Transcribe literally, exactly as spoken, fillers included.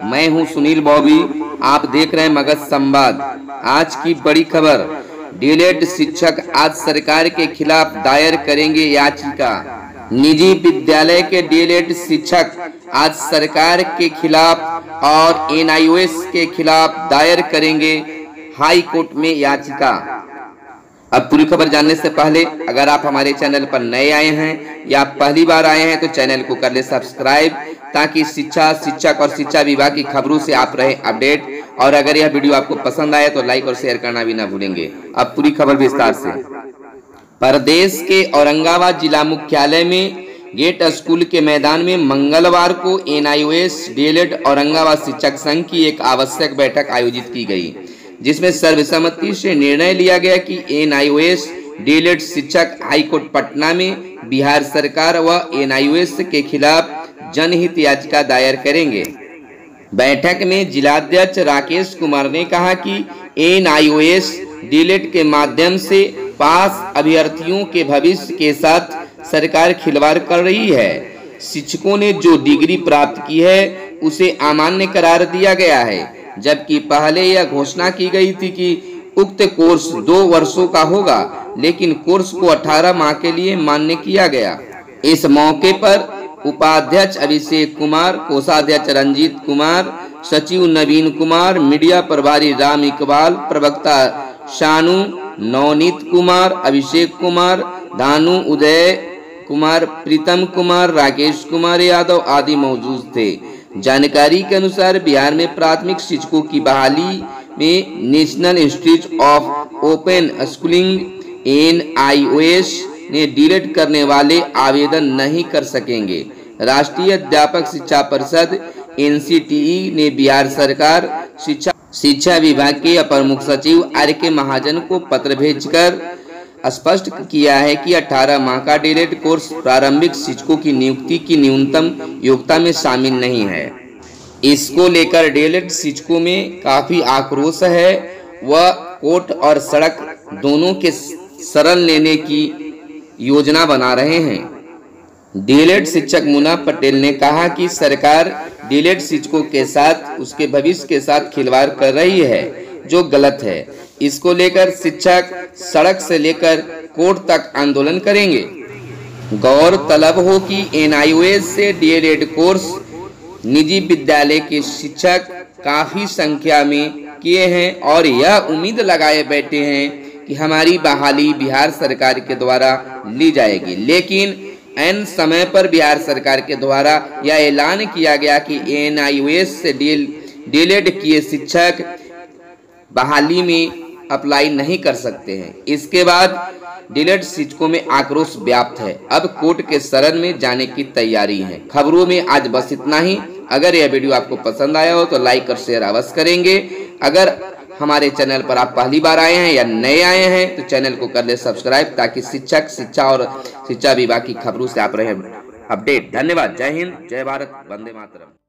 मैं हूं सुनील बॉबी। आप देख रहे हैं मगध संवाद। आज की बड़ी खबर, डीएलएड शिक्षक आज सरकार के खिलाफ दायर करेंगे याचिका। निजी विद्यालय के डीएलएड शिक्षक आज सरकार के खिलाफ और एनआईओएस के खिलाफ दायर करेंगे हाई कोर्ट में याचिका। अब पूरी खबर जानने से पहले अगर आप हमारे चैनल पर नए आए हैं या पहली बार आए हैं तो चैनल को कर ले सब्सक्राइब, ताकि शिक्षा, शिक्षक और शिक्षा विभाग की खबरों से आप रहे अपडेट। और अगर यह वीडियो आपको पसंद आए तो लाइक और शेयर करना भी ना भूलेंगे। अब पूरी खबर विस्तार से। प्रदेश के औरंगाबाद जिला मुख्यालय में गेट स्कूल के मैदान में मंगलवार को एनआईओएस डीएलएड औरंगाबाद शिक्षक संघ की एक आवश्यक बैठक आयोजित की गई, जिसमें सर्वसम्मति से निर्णय लिया गया कि एनआईओएस डीएलएड शिक्षक हाईकोर्ट पटना में बिहार सरकार व एनआईओएस के खिलाफ जनहित याचिका दायर करेंगे। बैठक में जिलाध्यक्ष राकेश कुमार ने कहा कि एनआईओएस डीएलएड के माध्यम से पास अभ्यर्थियों के भविष्य के साथ सरकार खिलवाड़ कर रही है। शिक्षकों ने जो डिग्री प्राप्त की है उसे अमान्य करार दिया गया है, जबकि पहले यह घोषणा की गई थी कि उक्त कोर्स दो वर्षों का होगा, लेकिन कोर्स को अठारह माह के लिए मान्य किया गया। इस मौके पर उपाध्यक्ष अभिषेक कुमार, कोषाध्यक्ष रंजीत कुमार, सचिव नवीन कुमार, मीडिया प्रभारी राम इकबाल, प्रवक्ता शानू, नवनीत कुमार, अभिषेक कुमार, धानु, उदय कुमार, प्रीतम कुमार, राकेश कुमार यादव आदि मौजूद थे। जानकारी के अनुसार बिहार में प्राथमिक शिक्षकों की बहाली में National Institute of Open Schooling NIOS ने डीएलएड करने वाले आवेदन नहीं कर सकेंगे। राष्ट्रीय अध्यापक शिक्षा परिषद एनसीटीई ने बिहार सरकार शिक्षा शिक्षा विभाग के अपर मुख्य सचिव आर के महाजन को पत्र भेजकर स्पष्ट किया है कि अठारह माह का डीएलएड कोर्स प्रारंभिक शिक्षकों की नियुक्ति की न्यूनतम योग्यता में शामिल नहीं है। इसको लेकर डीएलएड शिक्षकों में काफी आक्रोश है। वह कोर्ट और सड़क दोनों के शरण लेने की योजना बना रहे हैं। डीएलएड शिक्षक मुन्ना पटेल ने कहा कि सरकार डीएलएड शिक्षकों के साथ उसके भविष्य के साथ खिलवाड़ कर रही है, जो गलत है। इसको लेकर शिक्षक सड़क से लेकर कोर्ट तक आंदोलन करेंगे। गौरतलब हो कि एनआईओएस से डीएलएड कोर्स निजी विद्यालय के शिक्षक काफी संख्या में किए हैं और यह उम्मीद लगाए बैठे हैं कि हमारी बहाली बिहार सरकार के द्वारा ली जाएगी, लेकिन ऐन समय पर बिहार सरकार के द्वारा यह ऐलान किया गया कि एनआईओएस से डीएलएड किए शिक्षक बहाली में अप्लाई नहीं कर सकते हैं। इसके बाद डीएलएड शिक्षकों में आक्रोश व्याप्त है। अब कोर्ट के शरण में जाने की तैयारी है। खबरों में आज बस इतना ही। अगर यह वीडियो आपको पसंद आया हो तो लाइक और शेयर अवश्य करेंगे। अगर हमारे चैनल पर आप पहली बार आए हैं या नए आए हैं तो चैनल को कर ले सब्सक्राइब, ताकि शिक्षक, शिक्षा और शिक्षा विभाग की खबरों से आप रहे अपडेट। धन्यवाद। जय हिंद, जय भारत, वंदे मातरम।